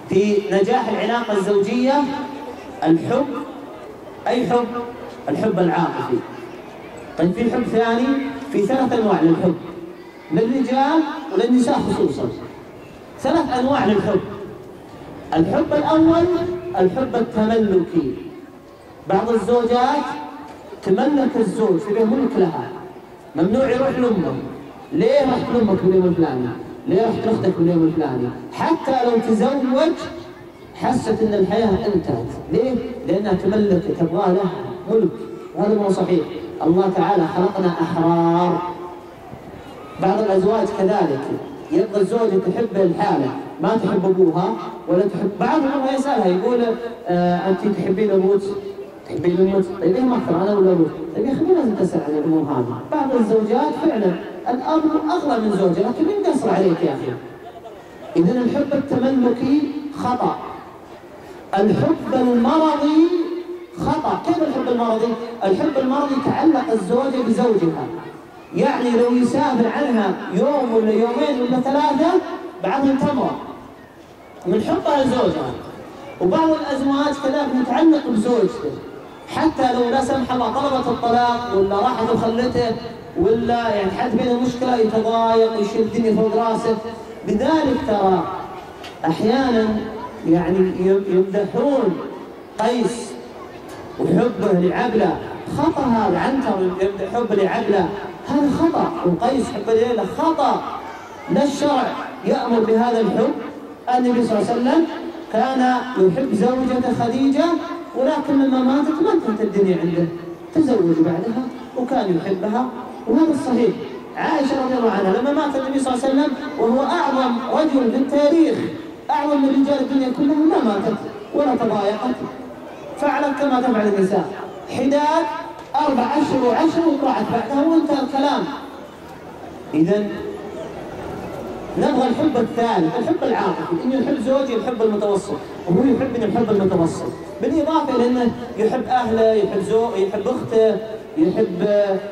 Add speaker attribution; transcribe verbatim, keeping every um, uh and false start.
Speaker 1: في نجاح العلاقة الزوجية الحب. أي حب؟ الحب العاطفي. طيب في حب ثاني، في ثلاث أنواع للحب للرجال وللنساء خصوصا. ثلاث أنواع للحب. الحب الأول الحب التملكي. بعض الزوجات تملك الزوج، تبيه ملك لها، ممنوع يروح لأمه. ليه رحت لأمك في اليوم الفلاني؟ ليه رحت لأختك في اليوم الفلاني؟ حتى لو تزوج حست إن الحياة انتهت. ليه؟ لأنها تملك، تبغى لها ملك، وهذا مو صحيح. الله تعالى خلقنا أحرار. بعض الأزواج كذلك، يبغى الزوجة تحب الحالة، ما تحب أبوها ولا تحب. بعضهم يسألها يقول آه أنت تحبين أبوك؟ تحبين أمك؟ طيب إيه مأخر أنا ولا أبوك؟ طيب يا أخي مو لازم تسأل عن الأمور هذه. بعض الزوجات فعلا الأب أغلى من زوجها، لكن مين قصر عليك يا أخي؟ إذن الحب التملكي خطأ. الحب المرضي خطأ. كيف الحب المرضي؟ الحب المرضي تعلق الزوجة بزوجها، يعني لو يسافر عنها يوم ولا يومين ولا ثلاثة بعدها تمرض من حبها لزوجها. وبعض الأزواج كذلك متعلق بزوجته، حتى لو لا سمح الله طلبت الطلاق ولا راحت وخلته ولا يعني حد بينهم مشكلة يتضايق ويشيل الدنيا فوق راسه. لذلك ترى أحيانا يعني يمدحون قيس وحبه لعبلة، خطأ هذا. عنتر يمدح حبه لعبلة، هذا خطأ. وقيس حبه لعبلة خطأ. لا الشرع يأمر بهذا الحب. النبي صلى الله عليه وسلم كان يحب زوجته خديجة، ولكن لما ماتت ما انتهت الدنيا عنده، تزوج بعدها وكان يحبها، وهذا الصحيح. عائشة رضي الله عنها لما مات النبي صلى الله عليه وسلم وهو أعظم رجل في التاريخ، أعظم من رجال الدنيا كلها، ما ماتت ولا تضايقت، فعلت كما تفعل النساء، حداد أربع أشهر وعشر وطلعت بعدها وانتهى الكلام. إذا نبغى الحب الثالث، الحب العاطفي، إنه يحب زوجي الحب المتوسط، وهو يحبني الحب المتوسط، بالإضافة إلى أنه يحب أهله، يحب زوجه، يحب أخته، يحب